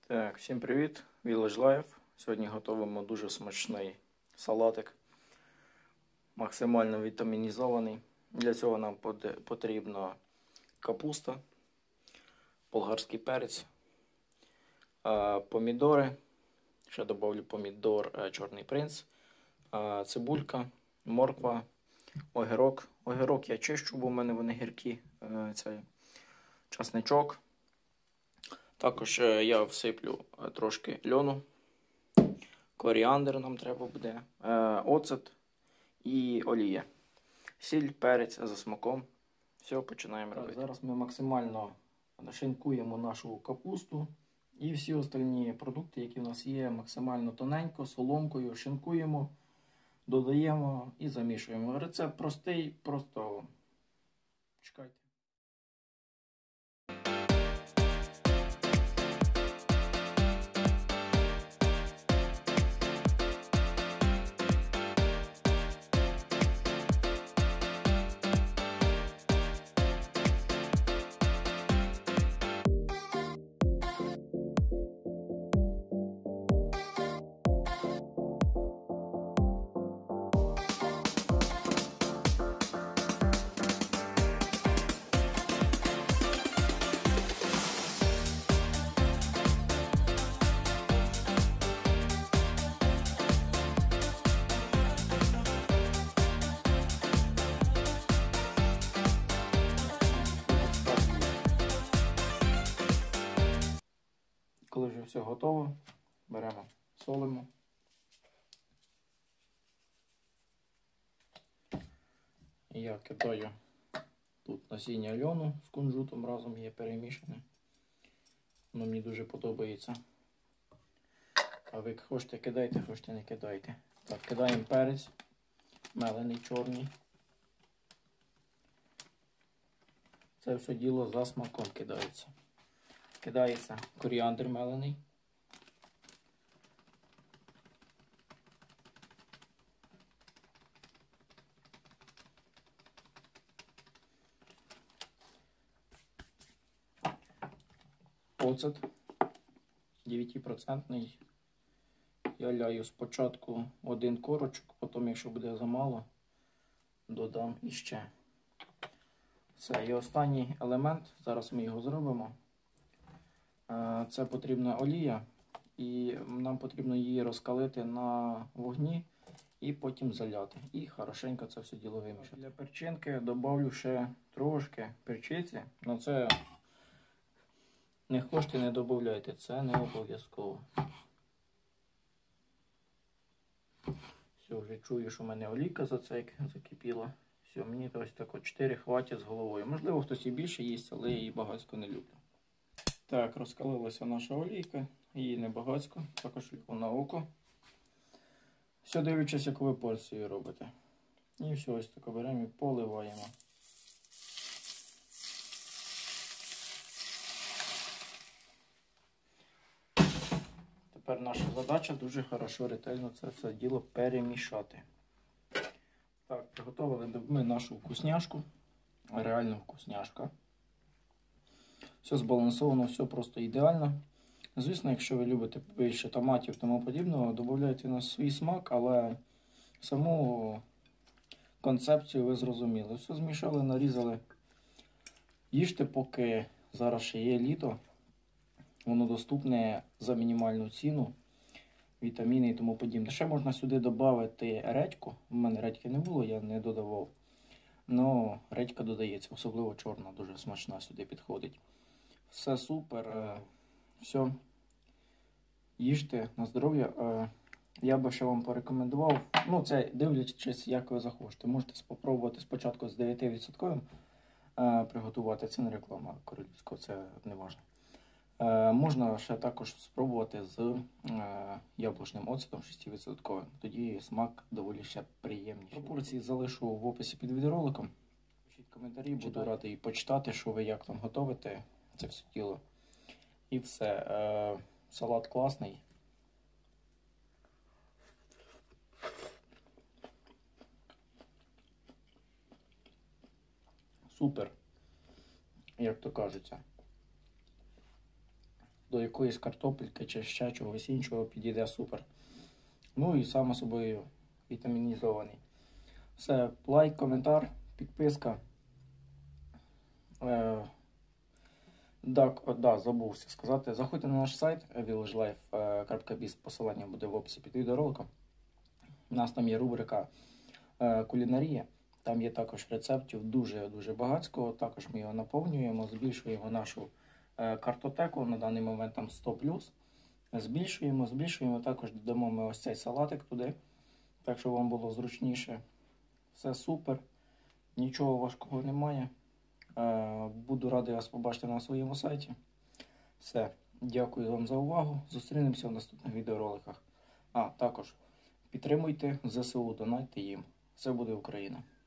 Так, всім привіт! Village Life. Сьогодні готуємо дуже смачний салатик, максимально вітамінізований. Для цього нам потрібна капуста, болгарський перець, помідори, ще додавлю помідор Чорний принц, цибулька, морква, огірок. Огірок я чищу, бо в мене вони гіркі, часничок. Також я всиплю трошки льону, коріандр нам треба буде, оцет і олія. Сіль, перець за смаком. Все, починаємо робити. Зараз ми максимально шинкуємо нашу капусту і всі остальні продукти, які в нас є, максимально тоненько, соломкою шинкуємо, додаємо і замішуємо. Рецепт простий, просто чекайте. Коли вже все готово, беремо, солимо. Я кидаю тут насіння льону з кунжутом, разом є перемішане. Воно мені дуже подобається. А ви хочете кидайте, хочете не кидайте. Так, кидаємо перець, мелений чорний. Це все діло за смаком кидається. Кидається коріандр мелений. Оцет 9%. Я ляю спочатку один корочок, потім, якщо буде замало, додам іще. Все, і останній елемент, зараз ми його зробимо. Це потрібна олія, і нам потрібно її розкалити на вогні і потім заляти. І хорошенько це все діло вимішати. Для перчинки додавлю ще трошки перчиці, але це не хочете, не додавайте, це не обов'язково. Все, вже чую, що в мене олійка закипіла. Все, мені ось так 4 хватить з головою. Можливо, хтось і більше їсть, але я її багатько не люблю. Так, розкалилася наша олійка, її не багатько, також на око. Все, дивлячись, яку ви порцію робите. І все, ось так беремо і поливаємо. Тепер наша задача дуже хорошо, ретельно це все діло перемішати. Так, приготували ми нашу вкусняшку, реально вкусняшка. Все збалансовано, все просто ідеально. Звісно, якщо ви любите більше томатів і тому подібного, додавайте на свій смак, але саму концепцію ви зрозуміли. Все змішали, нарізали. Їжте, поки зараз ще є літо. Воно доступне за мінімальну ціну, вітаміни і тому подібне. Ще можна сюди додати редьку. У мене редьки не було, я не додавав. Но редька додається, особливо чорна, дуже смачна сюди підходить. Все супер, все, їжте на здоров'я. Я би ще вам порекомендував, це дивлячись, як ви захочете. Можете спробувати спочатку з 9% приготувати, це не реклама королівського, це не важливо. Можна ще також спробувати з яблучним оцетом 6%, тоді смак доволі ще приємніший. Пропорції залишу в описі під відеороликом. Пишіть коментарі, буду радий почитати, що ви як там готуєте це все діло. І все. Салат класний. Супер, як то кажеться. до якоїсь картопельки чи ще чогось іншого підійде супер. Ну і само собою вітамінізований. Все, лайк, коментар, підписка. Забувся сказати. Заходьте на наш сайт villagelife.biz, посилання буде в описі під відеороликом. У нас там є рубрика кулінарія. Там є також рецептів дуже багатського. Також ми його наповнюємо, збільшуємо нашу картотеку. На даний момент там 100+. Збільшуємо. Також додамо ми ось цей салатик туди. Так, щоб вам було зручніше. Все супер. Нічого важкого немає. Буду радий вас побачити на своєму сайті. Все. Дякую вам за увагу. Зустрінемося в наступних відеороликах. Також підтримуйте ЗСУ, донатьте їм. Все буде Україна.